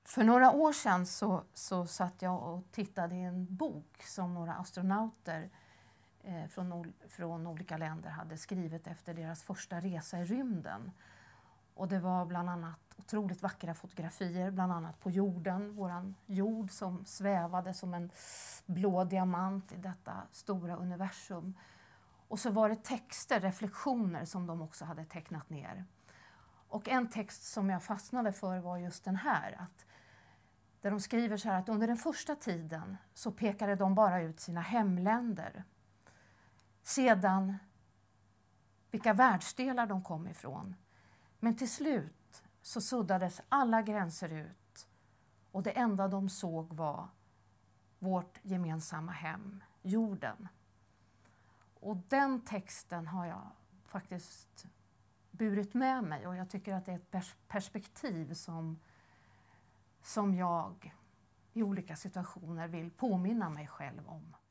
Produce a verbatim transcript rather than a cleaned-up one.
För några år sedan så, så satt jag och tittade i en bok som några astronauter eh, från, från olika länder hade skrivit efter deras första resa i rymden. Och det var bland annat otroligt vackra fotografier, bland annat på jorden, våran jord som svävade som en blå diamant i detta stora universum. Och så var det texter, reflektioner som de också hade tecknat ner. Och en text som jag fastnade för var just den här, att där de skriver så här att under den första tiden så pekade de bara ut sina hemländer. Sedan vilka världsdelar de kom ifrån. Men till slut så suddades alla gränser ut och det enda de såg var vårt gemensamma hem, jorden. Och den texten har jag faktiskt burit med mig och jag tycker att det är ett perspektiv som, som jag i olika situationer vill påminna mig själv om.